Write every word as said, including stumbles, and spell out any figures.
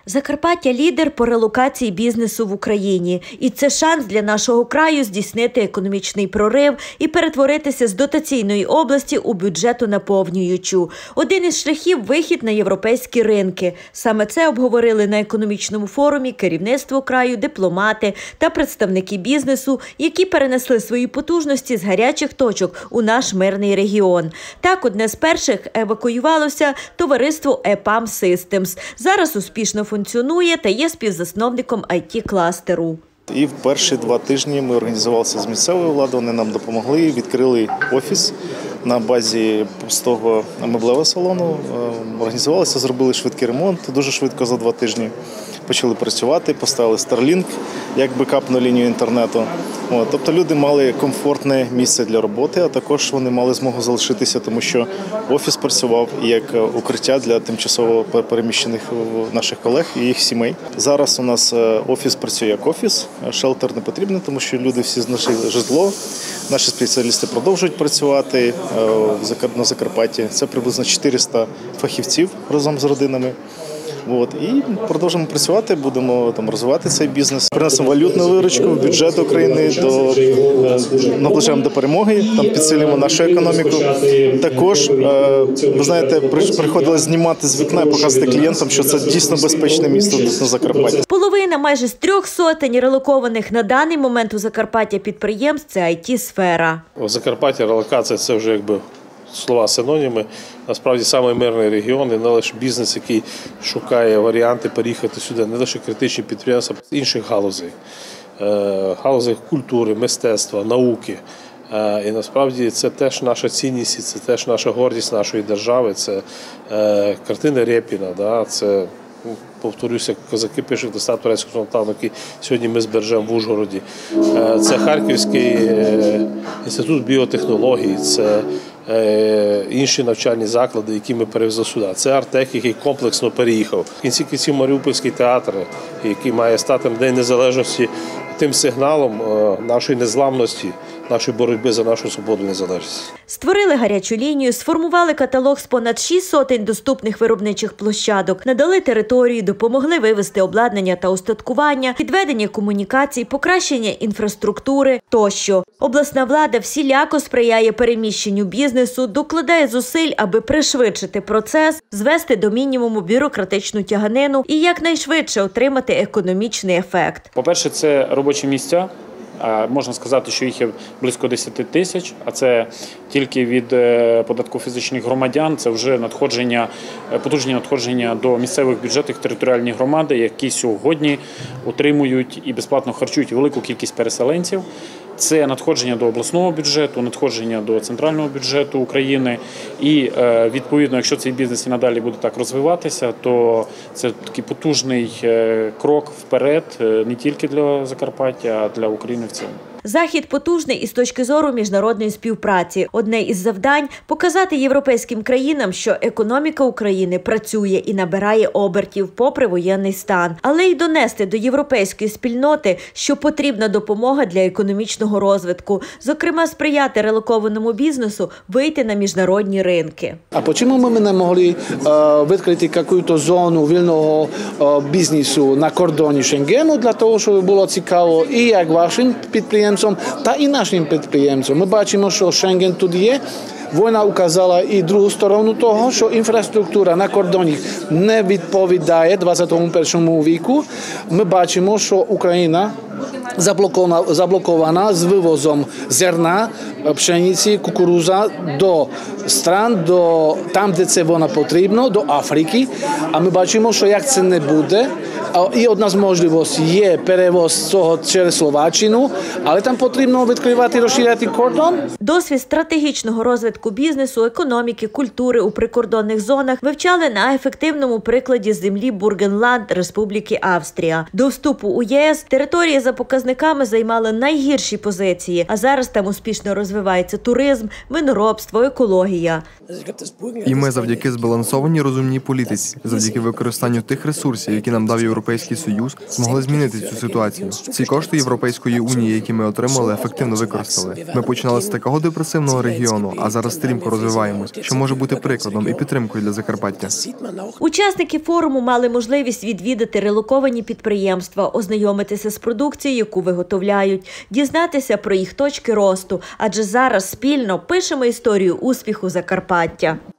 Закарпаття – лідер по релокації бізнесу в Україні. І це шанс для нашого краю здійснити економічний прорив і перетворитися з дотаційної області у бюджетонаповнюючу. Один із шляхів – вихід на європейські ринки. Саме це обговорили на економічному форумі керівництво краю, дипломати та представники бізнесу, які перенесли свої потужності з гарячих точок у наш мирний регіон. Так, одне з перших евакуювалося товариство ЕПАМ Systems. Зараз успішно функціонує та є співзасновником ай ті-кластеру. І в перші два тижні ми організувалися з місцевою владою, вони нам допомогли, відкрили офіс на базі пустого меблевого салону, організувалися, зробили швидкий ремонт, дуже швидко за два тижні почали працювати, поставили Starlink як бекапну лінію інтернету. От, тобто люди мали комфортне місце для роботи, а також вони мали змогу залишитися, тому що офіс працював як укриття для тимчасово переміщених наших колег і їх сімей. Зараз у нас офіс працює як офіс, шелтер не потрібен, тому що люди всі знайшли житло. Наші спеціалісти продовжують працювати на Закарпатті. Це приблизно чотириста фахівців разом з родинами. От, і продовжимо працювати, будемо там розвивати цей бізнес. Принесемо валютну виручку в бюджет України, до, наближаємо до перемоги, там підсилюємо нашу економіку. Також, ви знаєте, приходилось знімати з вікна і показувати клієнтам, що це дійсно безпечне місто тут на Закарпатті. Половина майже з трьох сотень релокованих на даний момент у Закарпаття підприємств – це ай ті-сфера. У Закарпатті релокація – це вже якби слова синоніми. Насправді саме мирний регіон і не лише бізнес, який шукає варіанти переїхати сюди, не лише критичні підприємства, а інших галузей. Галузей культури, мистецтва, науки. І насправді це теж наша цінність, це теж наша гордість нашої держави, це картини Рєпіна, да? Це, повторюся, козаки пишуть листа турецького султану, який сьогодні ми збережемо в Ужгороді. Це Харківський інститут біотехнологій, це інші навчальні заклади, які ми перевезли сюди. Це Артек, який комплексно переїхав. В кінці кінців Маріупольський театр, який має стати на День Незалежності тим сигналом нашої незламності, нашої боротьби за нашу свободу і незалежність. Створили гарячу лінію, сформували каталог з понад шість сотень доступних виробничих площадок, надали території, допомогли вивести обладнання та устаткування, підведення комунікацій, покращення інфраструктури тощо. Обласна влада всіляко сприяє переміщенню бізнесу, докладає зусиль, аби пришвидшити процес, звести до мінімуму бюрократичну тяганину і якнайшвидше отримати економічний ефект. По-перше, це робочі місця. Можна сказати, що їх є близько десяти тисяч, а це тільки від податку фізичних громадян, це вже надходження, потужні надходження до місцевих бюджетів територіальні громади, які сьогодні утримують і безплатно харчують велику кількість переселенців. Це надходження до обласного бюджету, надходження до центрального бюджету України. І, відповідно, якщо цей бізнес і надалі буде так розвиватися, то це такий потужний крок вперед не тільки для Закарпаття, а для України в цілому. Захід потужний і з точки зору міжнародної співпраці. Одне із завдань – показати європейським країнам, що економіка України працює і набирає обертів попри воєнний стан. Але й донести до європейської спільноти, що потрібна допомога для економічного розвитку. Зокрема, сприяти релокованому бізнесу вийти на міжнародні ринки. А чому ми не могли uh, відкрити якусь зону вільного uh, бізнесу на кордоні Шенгену, для того, щоб було цікаво і як вашим підприємцям, та і нашим підприємцям. Ми бачимо, що Шенген тут є. Війна указала і другу сторону того, що інфраструктура на кордоні не відповідає двадцятому першому віку. Ми бачимо, що Україна заблокована, заблокована з вивозом зерна, пшениці, кукурудза до стран, до там, де це вона потрібно, до Африки. А ми бачимо, що як це не буде, і одна з можливостей є перевоз цього через Словаччину, але там потрібно відкривати і розширяти кордон. Досвід стратегічного розвитку бізнесу, економіки, культури у прикордонних зонах вивчали на ефективному прикладі землі Бургенланд Республіки Австрія. До вступу у ЄС території за показниками займали найгірші позиції, а зараз там успішно розвивається туризм, виноробство, екологія. І ми завдяки збалансованій розумній політиці, завдяки використанню тих ресурсів, які нам дав Європейський Європейський Союз змогли змінити цю ситуацію. Ці кошти Європейської Унії, які ми отримали, ефективно використали. Ми починали з такого депресивного регіону, а зараз стрімко розвиваємось, що може бути прикладом і підтримкою для Закарпаття. Учасники форуму мали можливість відвідати релоковані підприємства, ознайомитися з продукцією, яку виготовляють, дізнатися про їх точки росту, адже зараз спільно пишемо історію успіху Закарпаття.